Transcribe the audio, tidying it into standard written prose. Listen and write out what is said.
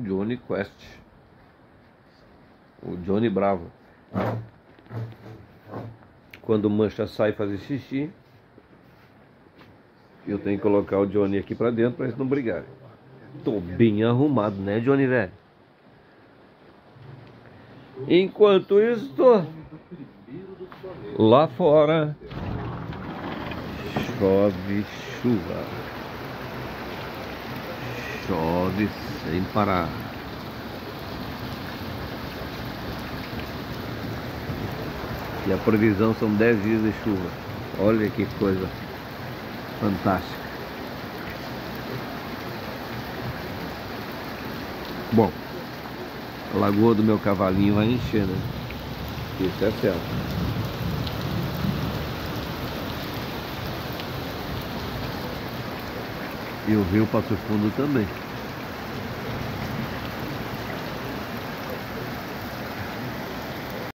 Johnny Quest. O Johnny Bravo. Quando o Mancha sai fazer xixi, eu tenho que colocar o Johnny aqui pra dentro pra eles não brigarem. Tô bem arrumado, né, Johnny, velho? Enquanto isso, lá fora chove chuva. Chove sem parar. E a previsão são 10 dias de chuva. Olha que coisa fantástica. Bom, a lagoa do meu cavalinho vai encher, né? Isso é certo. E o rio Passo Fundo também.